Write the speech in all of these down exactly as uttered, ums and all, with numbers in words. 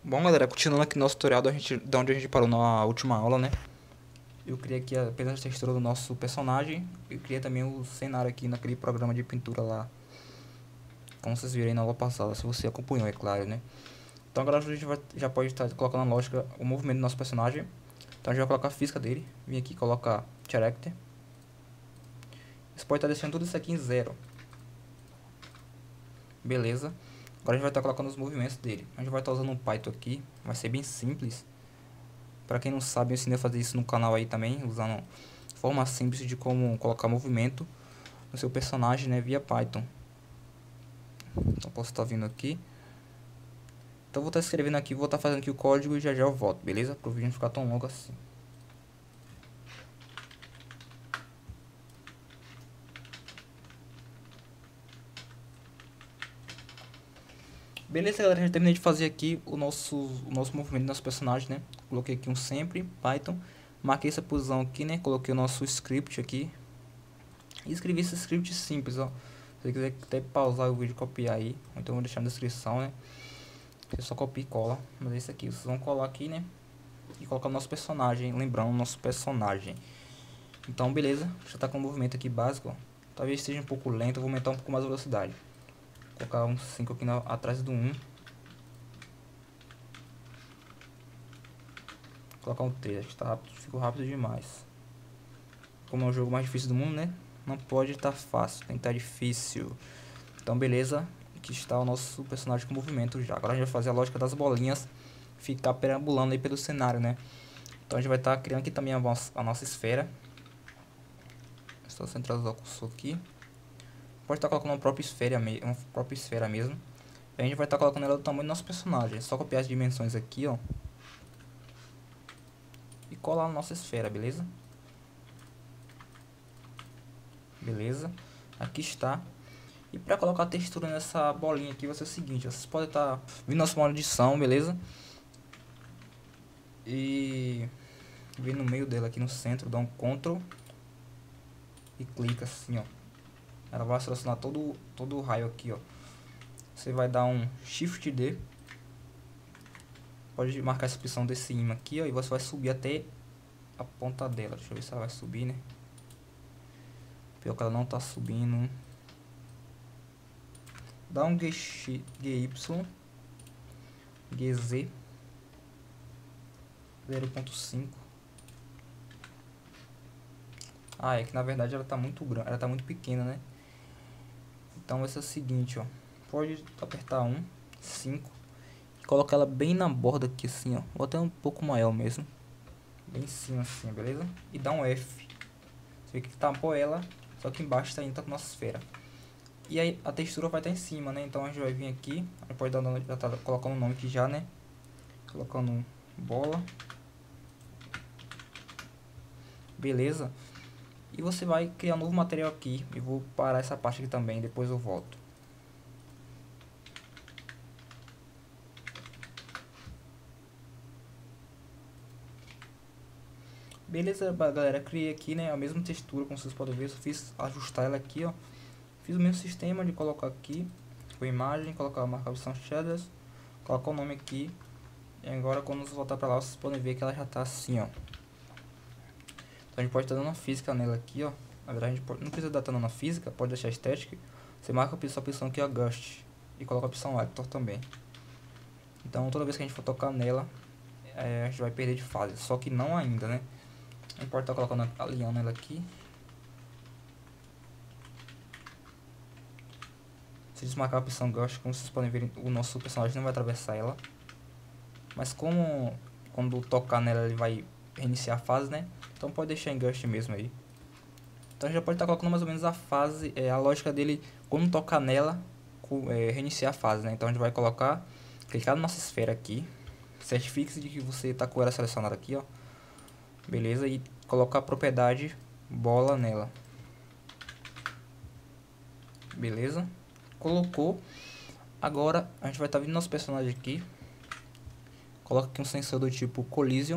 Bom, galera, continuando aqui nosso tutorial da, gente, da onde a gente parou na última aula, né? Eu criei aqui apenas a textura do nosso personagem. Eu criei também o cenário aqui naquele programa de pintura lá, como vocês viram aí na aula passada, se você acompanhou, é claro, né? Então agora a gente vai, já pode estar colocando na lógica o movimento do nosso personagem. Então a gente vai colocar a física dele. Vim aqui colocar character. Você pode estar deixando tudo isso aqui em zero. Beleza. Agora a gente vai estar colocando os movimentos dele. A gente vai estar usando um Python aqui. Vai ser bem simples. Pra quem não sabe, eu ensinei a fazer isso no canal aí também, usando forma simples de como colocar movimento no seu personagem, né, via Python. Então posso estar vindo aqui. Então vou estar escrevendo aqui, vou estar fazendo aqui o código e já já eu volto, beleza? Para o vídeo não ficar tão longo assim. Beleza, galera, já terminei de fazer aqui o nosso, o nosso movimento do nosso personagem, né? Coloquei aqui um sempre, Python. Marquei essa posição aqui, né? Coloquei o nosso script aqui. E escrevi esse script simples, ó. Se você quiser até pausar o vídeo e copiar aí, ou então vou deixar na descrição, né? Você só copia e cola. Mas é isso aqui, vocês vão colar aqui, né? E colocar o nosso personagem, lembrando o nosso personagem. Então, beleza, já tá com o movimento aqui básico, ó. Talvez esteja um pouco lento, eu vou aumentar um pouco mais a velocidade. Vou colocar um cinco aqui na, atrás do um. Vou colocar um três, acho que tá rápido, ficou rápido demais. Como é o jogo mais difícil do mundo, né? Não pode estar fácil, tem que estar difícil. Então, beleza, aqui está o nosso personagem com movimento já. Agora a gente vai fazer a lógica das bolinhas ficar perambulando aí pelo cenário, né? Então a gente vai estar criando aqui também a nossa, a nossa esfera. Estou centralizando o cursor aqui. Pode estar colocando uma própria esfera, uma própria esfera mesmo. E a gente vai estar colocando ela do tamanho do nosso personagem. É só copiar as dimensões aqui, ó. E colar na nossa esfera, beleza? Beleza. Aqui está. E para colocar a textura nessa bolinha aqui vai ser o seguinte. Vocês podem estar vindo nossa modo de edição, beleza? E vir no meio dela aqui no centro, dá um Ctrl e clica assim, ó. Ela vai selecionar todo, todo o raio aqui, ó. Você vai dar um Shift D. Pode marcar essa opção desse imã aqui, ó. E você vai subir até a ponta dela. Deixa eu ver se ela vai subir, né? Pior que ela não tá subindo. Dá um G X, G Y, G Z zero ponto cinco. Ah, é que na verdade ela tá muito grande, ela tá muito pequena, né? Então vai ser o seguinte, ó. Pode apertar um, cinco, e colocar ela bem na borda aqui assim, ó. Ou até um pouco maior mesmo. Bem em cima assim, beleza? E dá um F. Você vê que tampou ela, só que embaixo tá ainda com nossa esfera. E aí a textura vai estar em cima, né? Então a gente vai vir aqui, a gente pode dar nome, já tá colocando o nome aqui já, né? Colocando bola. Beleza? E você vai criar um novo material aqui. E vou parar essa parte aqui também, depois eu volto. Beleza, galera, criei aqui, né, a mesma textura, como vocês podem ver, só fiz ajustar ela aqui, ó. Fiz o mesmo sistema de colocar aqui a imagem, colocar a marcação shaders, colocar o nome aqui. E agora quando você voltar pra lá, vocês podem ver que ela já tá assim, ó. Então a gente pode estar dando uma física nela aqui, ó. Na verdade a gente pode, não precisa dar dando física, pode deixar estética. Você marca a opção aqui, ó, Gust, e coloca a opção Actor também. Então toda vez que a gente for tocar nela, é, a gente vai perder de fase, só que não ainda, né? A gente pode estar colocando, alinhando ela aqui. Se desmarcar a opção Ghost, como vocês podem ver, o nosso personagem não vai atravessar ela. Mas como quando tocar nela ele vai reiniciar a fase, né? Então pode deixar em Ghost mesmo aí. Então já pode estar colocando mais ou menos a fase, é, a lógica dele, quando tocar nela, é, reiniciar a fase, né? Então a gente vai colocar, clicar na nossa esfera aqui. Certifique-se de que você está com ela selecionada aqui, ó. Beleza, e colocar a propriedade bola nela. Beleza, colocou. Agora a gente vai estar tá vindo nosso personagem aqui. Coloca aqui um sensor do tipo Collision.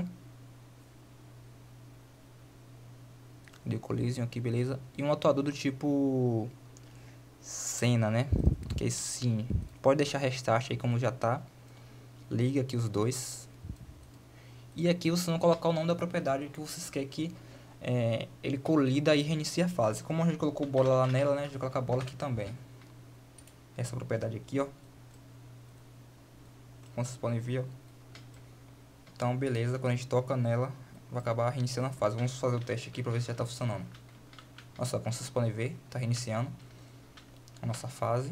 De Collision aqui, beleza. E um atuador do tipo cena, né? Que é sim. Pode deixar restart aí como já tá. liga aqui os dois. E aqui vocês vão colocar o nome da propriedade que vocês querem que é, ele colida e reinicie a fase. Como a gente colocou bola lá nela, né, a gente vai colocar a bola aqui também. Essa propriedade aqui, ó. Como vocês podem ver, ó. Então, beleza, quando a gente toca nela, vai acabar reiniciando a fase. Vamos fazer o teste aqui para ver se já está funcionando. Olha só, como vocês podem ver, está reiniciando a nossa fase.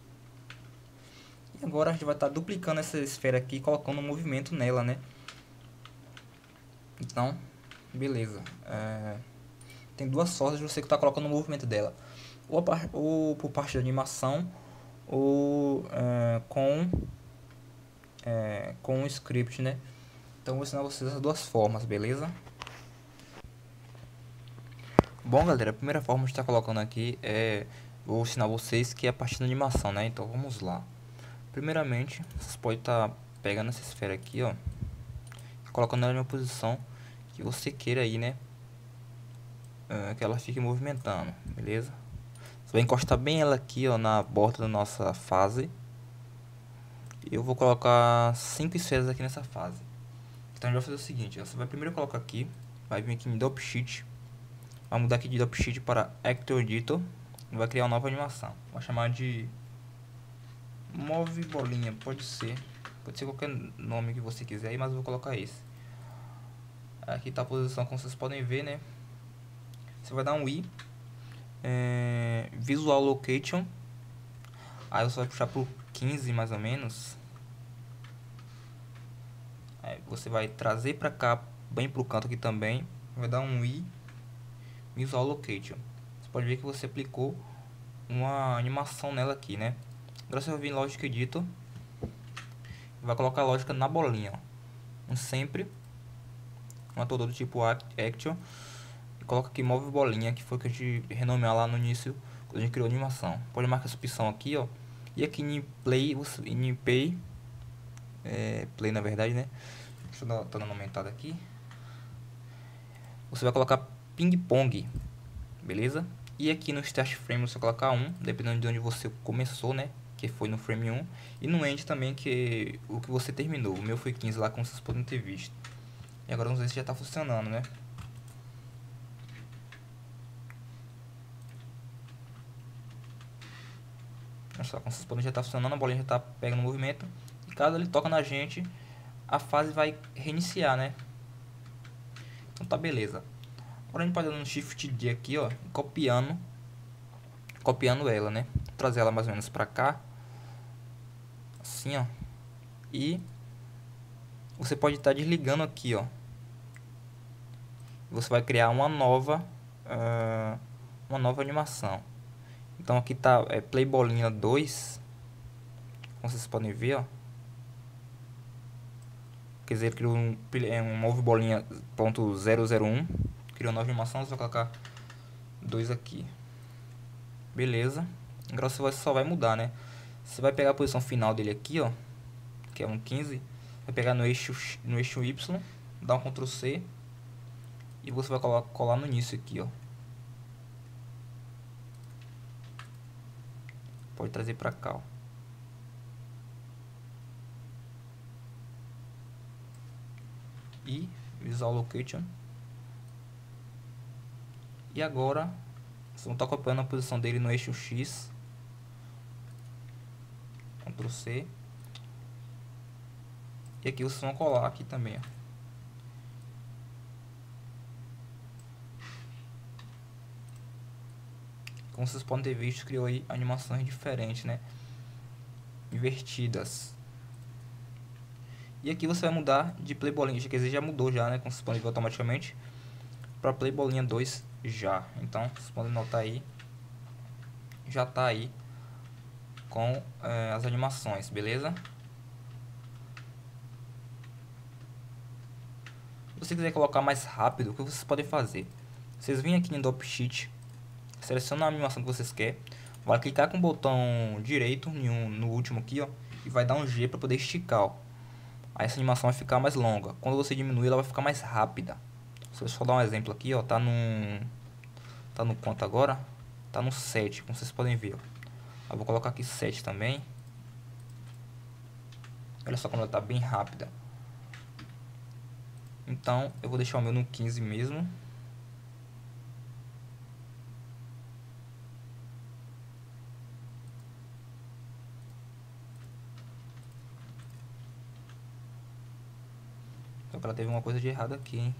E agora a gente vai estar tá duplicando essa esfera aqui, colocando um movimento nela, né? Então, beleza. É... Tem duas formas de você que está colocando o movimento dela. Ou, par... ou por parte da animação, ou é, com, é, com o script, né? Então, vou ensinar vocês as duas formas, beleza? Bom, galera, a primeira forma que está colocando aqui é... Vou ensinar vocês que é a parte da animação, né? Então, vamos lá. Primeiramente, vocês podem estar tá pegando essa esfera aqui, ó, e colocando ela em uma posição que você queira aí, né? É, que ela fique movimentando, beleza? Você vai encostar bem ela aqui, ó, na borda da nossa fase. Eu vou colocar cinco esferas aqui nessa fase. Então a gente vai fazer o seguinte, ó, você vai primeiro colocar aqui, vai vir aqui em Drop Sheet, vai mudar aqui de Drop Sheet para Actor Editor e vai criar uma nova animação. Vou chamar de Move Bolinha, pode ser, pode ser qualquer nome que você quiser aí, mas eu vou colocar esse. Aqui tá a posição, como vocês podem ver, né? Você vai dar um I, é, Visual Location, aí você vai puxar pro quinze mais ou menos. Aí você vai trazer pra cá, bem pro canto aqui também, vai dar um I, Visual Location. Você pode ver que você aplicou uma animação nela aqui, né? Agora você vai vir em Logic Editor, vai colocar a lógica na bolinha, ó. Um sempre, um ator do tipo Action, e coloca aqui Move Bolinha, que foi o que a gente renomeou lá no início, quando a gente criou a animação. Pode marcar essa opção aqui, ó, e aqui em Play, em Play, é, Play na verdade, né? Deixa eu dar, tá dando uma aumentada aqui. Você vai colocar Ping Pong, beleza? E aqui no Start Frame você vai colocar um, dependendo de onde você começou, né? Que foi no frame um, e no end também, que o que você terminou. O meu foi quinze lá, como vocês podem ter visto. E agora vamos ver se já está funcionando, né? Olha só, como vocês podem, já está funcionando, a bolinha já está pegando movimento. E caso ele toque na gente, a fase vai reiniciar, né? Então tá, beleza. Agora a gente pode dar um Shift D aqui, ó, copiando, copiando ela, né? Trazer ela mais ou menos pra cá, assim, ó. E você pode estar desligando aqui, ó. Você vai criar uma nova, uh, uma nova animação. Então aqui tá é, Play Bolinha dois, como vocês podem ver, ó. Quer dizer, criou um, um Move Bolinha ponto zero zero um, criou uma nova animação. Você vai colocar dois aqui, beleza. Agora você vai, só vai mudar, né? Você vai pegar a posição final dele aqui, ó, que é um quinze, vai pegar no eixo, no eixo Y, dar um Ctrl C, e você vai colar, colar no início aqui, ó. Pode trazer pra cá, ó. E Visual Location. E agora vocês vão estar copiando a posição dele no eixo X. Ctrl C. E aqui vocês vão colar aqui também, ó. Como vocês podem ter visto, criou aí animações diferentes, né? Invertidas. E aqui você vai mudar de Play Bolinha, quer dizer, já mudou já, né? Como vocês podem ver automaticamente, para Play Bolinha dois já. Então, vocês podem notar aí, já tá aí com é, as animações, beleza? Se você quiser colocar mais rápido, o que vocês podem fazer? Vocês vêm aqui em Drop Sheet, seleciona a animação que vocês querem, vai clicar com o botão direito um, no último aqui, ó, e vai dar um G para poder esticar, ó. Aí essa animação vai ficar mais longa. Quando você diminuir, ela vai ficar mais rápida. Deixa eu só dar um exemplo aqui, ó, tá no tá no quanto agora? Tá no sete, como vocês podem ver, ó. Eu vou colocar aqui sete também. Olha só como ela tá bem rápida. Então eu vou deixar o meu no quinze mesmo. Só que ela teve uma coisa de errado aqui, hein?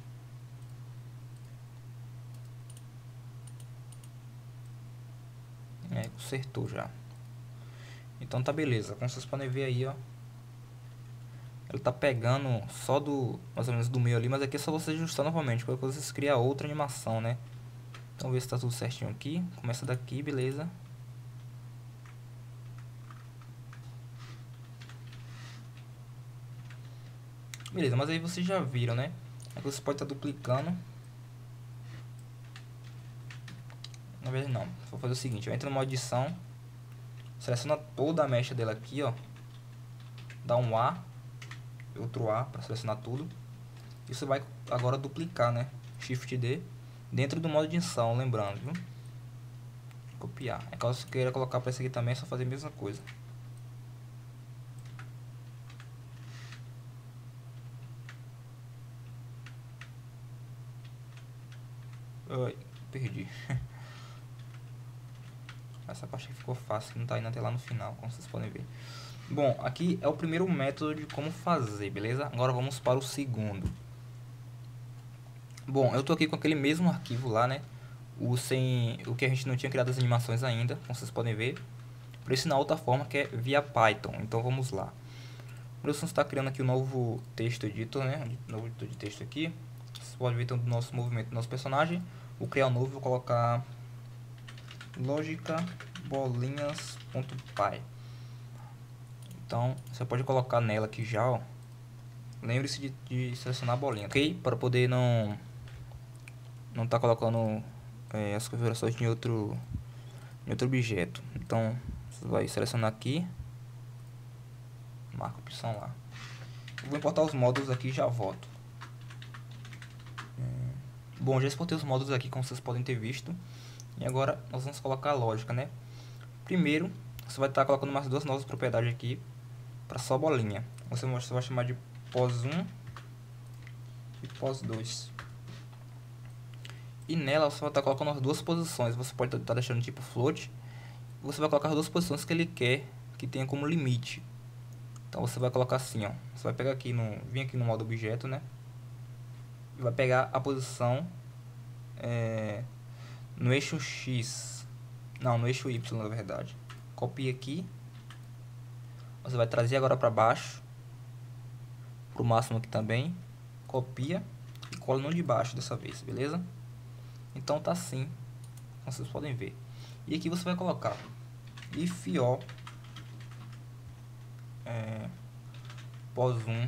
É, consertou já. Então tá beleza. Como vocês podem ver aí, ó. Ele tá pegando só do, mais ou menos do meio ali, mas aqui é só você ajustar novamente, para vocês criar outra animação, né? Então ver se tá tudo certinho aqui. Começa daqui, beleza. Beleza, mas aí vocês já viram, né? Aqui você pode estar duplicando. Na verdade não, vou fazer o seguinte, eu entro no modo edição, seleciona toda a mecha dela aqui, ó. Dá um A, outro A para selecionar tudo. E você vai agora duplicar, né? Shift D dentro do modo edição, lembrando, viu? Copiar. É caso você queira colocar para esse aqui também, é só fazer a mesma coisa. Ai, perdi. Essa parte aqui ficou fácil, que não tá aí na tela no final, como vocês podem ver. Bom, aqui é o primeiro método de como fazer, beleza? Agora vamos para o segundo. Bom, eu tô aqui com aquele mesmo arquivo lá, né? O, sem, o que a gente não tinha criado as animações ainda, como vocês podem ver. Por isso na outra forma, que é via Python. Então vamos lá. Primeiro você está criando aqui o um novo texto editor, né? Novo editor de texto aqui. Você pode ver então do nosso movimento do nosso personagem. Vou criar um novo, vou colocar lógica bolinhas.py. Então você pode colocar nela aqui já, ó. Lembre-se de, de selecionar a bolinha, ok? Para poder não não tá colocando é, as configurações em outro em outro objeto. Então você vai selecionar aqui, marca a opção lá. Eu vou importar os módulos aqui e já volto. Bom, já exportei os módulos aqui, como vocês podem ter visto. E agora nós vamos colocar a lógica, né? Primeiro, você vai estar colocando mais duas novas propriedades aqui para só bolinha. Você vai chamar de pos um e pos dois. E nela você vai estar colocando as duas posições. Você pode estar deixando tipo float. Você vai colocar as duas posições que ele quer que tenha como limite. Então você vai colocar assim, ó. Você vai pegar aqui no, vir aqui no modo objeto, né? E vai pegar a posição é, no eixo X. Não, no eixo Y, na verdade. Copia aqui. Você vai trazer agora para baixo, pro máximo aqui também. Copia e cola no de baixo dessa vez, beleza? Então tá assim, como vocês podem ver. E aqui você vai colocar if o é, pos um.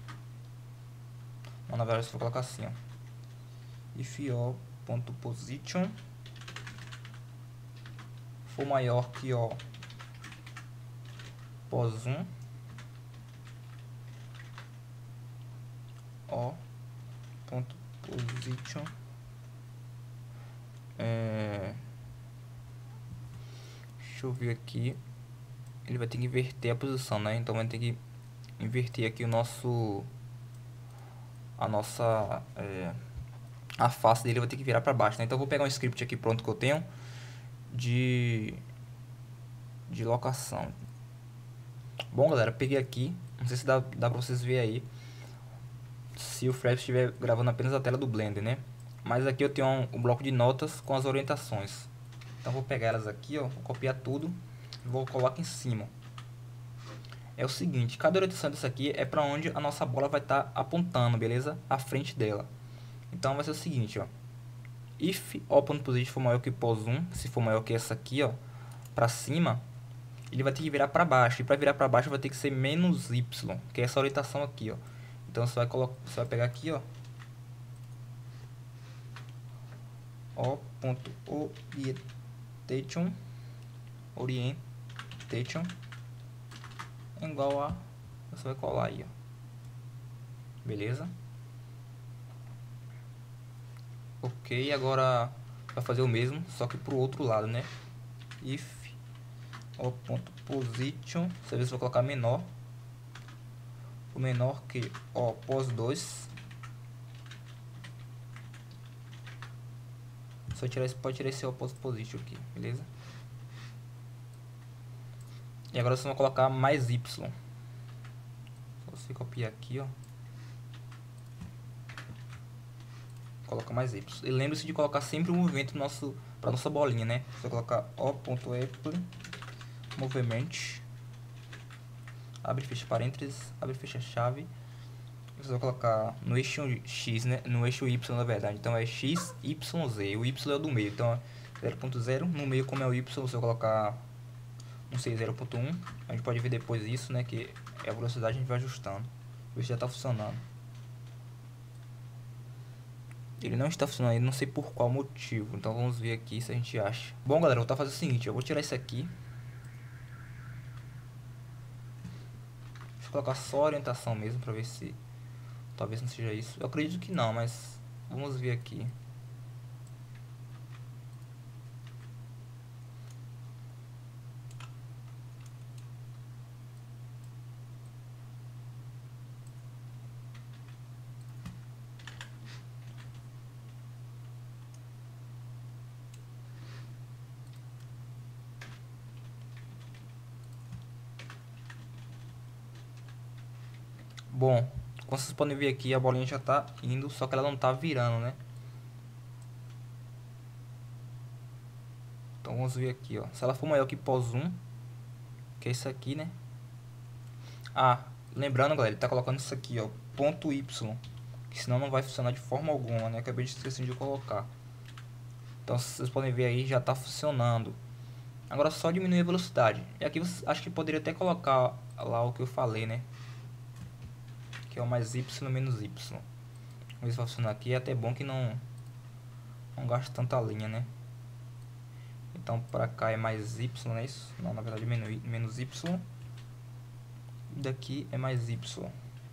Não, na verdade você vai colocar assim, ó. If o.position for maior que o pos um, o.position é, deixa eu ver aqui. Ele vai ter que inverter a posição, né? Então vai ter que inverter aqui o nosso a nossa é, a face dele vai ter que virar para baixo, né? Então eu vou pegar um script aqui pronto que eu tenho de de locação. Bom, galera, peguei aqui, não sei se dá, dá pra vocês verem aí se o Fraps estiver gravando apenas a tela do Blender, né? Mas aqui eu tenho um, um bloco de notas com as orientações. Então vou pegar elas aqui, ó, vou copiar tudo e vou colocar em cima. É o seguinte, cada orientação dessa aqui é para onde a nossa bola vai estar tá apontando, beleza? À frente dela. Então vai ser o seguinte, ó. If o.position for maior que pos um, se for maior que essa aqui, ó, para cima, ele vai ter que virar para baixo. E para virar para baixo vai ter que ser menos y, que é essa orientação aqui, ó. Então você vai colocar, você vai pegar aqui, ó, o.orientation orientation igual a, você vai colar aí, ó. Beleza? Ok, agora vai fazer o mesmo, só que pro outro lado, né? If o.position, você vê se vai colocar menor o menor que O pos dois. Só tirar esse, pode tirar esse O pos position aqui, beleza? E agora você vai colocar mais Y. Só você copiar aqui, ó. Coloca mais Y. E lembre-se de colocar sempre o movimento nosso para nossa bolinha, né? Você vai colocar O.apple movement, abre e fecha parênteses, abre e fecha chave. Você vai colocar no eixo X, né? No eixo Y, na verdade. Então é X, Y, Z. O Y é o do meio. Então é zero ponto zero. No meio, como é o Y, você vai colocar, não sei, zero ponto um. A gente pode ver depois isso, né? Que é a velocidade, a gente vai ajustando. Ver se já está funcionando. Ele não está funcionando, não sei por qual motivo. Então vamos ver aqui se a gente acha. Bom, galera, eu vou fazer o seguinte. Eu vou tirar isso aqui. Deixa eu colocar só a orientação mesmo para ver se talvez não seja isso. Eu acredito que não, mas vamos ver aqui. Bom, como vocês podem ver aqui, a bolinha já tá indo, só que ela não tá virando, né? Então vamos ver aqui, ó. Se ela for maior que pos um, que é isso aqui, né? Ah, lembrando, galera, ele tá colocando isso aqui, ó, ponto Y, que senão não vai funcionar de forma alguma, né? Acabei de esquecer de colocar. Então vocês podem ver aí, já tá funcionando. Agora só diminuir a velocidade. E aqui você, acho que poderia até colocar lá o que eu falei, né? Que é o mais Y menos Y. Vamos ver se vai funcionar aqui. É até bom que não, não gaste tanta linha, né? Então pra cá é mais Y, não é isso? Não, na verdade menos, menos Y. E daqui é mais Y.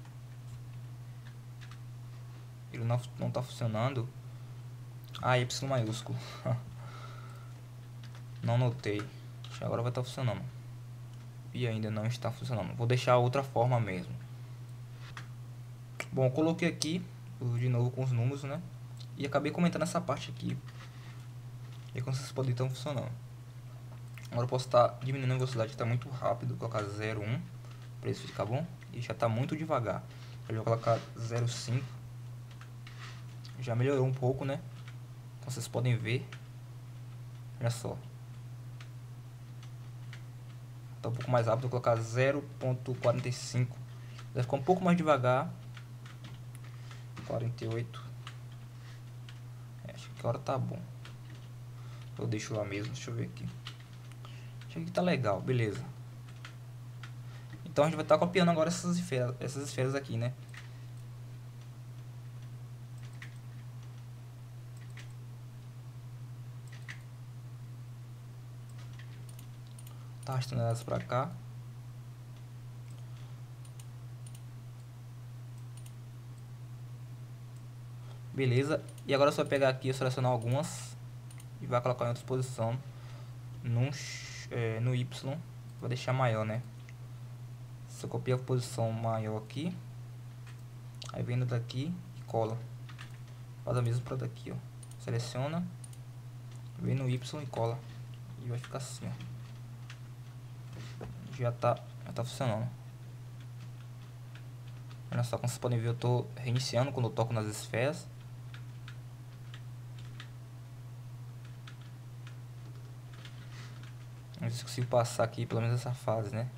Ele não, não tá funcionando. Ah, Y maiúsculo. Não notei. Agora vai estar funcionando. E ainda não está funcionando. Vou deixar outra forma mesmo. Bom, eu coloquei aqui de novo com os números, né? E acabei comentando essa parte aqui. E como vocês podem estar funcionando. Agora eu posso estar diminuindo a velocidade, que está muito rápido. Vou colocar zero vírgula um para isso ficar bom. E já está muito devagar. Eu vou colocar zero vírgula cinco. Já melhorou um pouco, né? Como vocês podem ver. Olha só. Tá um pouco mais rápido, vou colocar zero vírgula quarenta e cinco. Vai ficar um pouco mais devagar. quarenta e oito. É, acho que agora tá bom. Eu deixo lá mesmo, deixa eu ver aqui. Acho que tá legal, beleza. Então a gente vai estar tá copiando agora essas esferas, essas esferas aqui, né? Tá arrastando elas pra cá. Beleza. E agora você vai pegar aqui e selecionar algumas. E vai colocar em outra posição. No, é, no Y. Vou deixar maior, né? Você copia a posição maior aqui. Aí vem daqui e cola. Faz a mesma para daqui, ó. Seleciona. Vem no Y e cola. E vai ficar assim, ó. Já tá, já tá funcionando. Olha só, como vocês podem ver, eu tô reiniciando quando eu toco nas esferas. Vamos ver se eu consigo passar aqui pelo menos essa fase, né?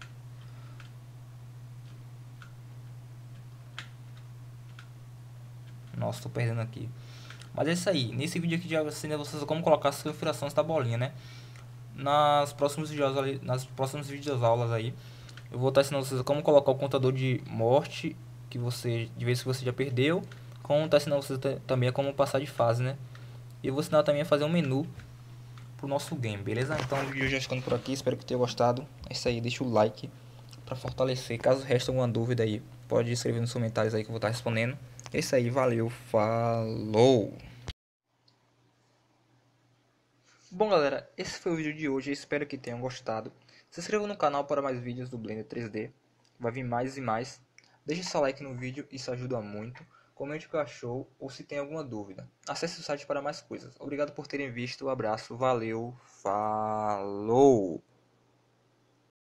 Nossa, tô perdendo aqui. Mas é isso aí. Nesse vídeo aqui já ensinei vocês como colocar as configurações da bolinha, né? Nas próximas vídeos, nas próximas vídeos aulas aí, eu vou estar ensinando vocês como colocar o contador de morte que você, de vez que você já perdeu, como estar ensinando vocês também como passar de fase, né? E eu vou ensinar também a fazer um menu pro nosso game, beleza? Então o vídeo já ficando por aqui, espero que tenha gostado. É isso aí, deixa o like para fortalecer. Caso reste alguma dúvida aí, pode escrever nos comentários aí que eu vou estar respondendo. É isso aí, valeu, falou! Bom, galera, esse foi o vídeo de hoje, espero que tenham gostado. Se inscreva no canal para mais vídeos do Blender três D, vai vir mais e mais. Deixe seu like no vídeo, isso ajuda muito. Comente o que achou ou se tem alguma dúvida. Acesse o site para mais coisas. Obrigado por terem visto, abraço, valeu, falou!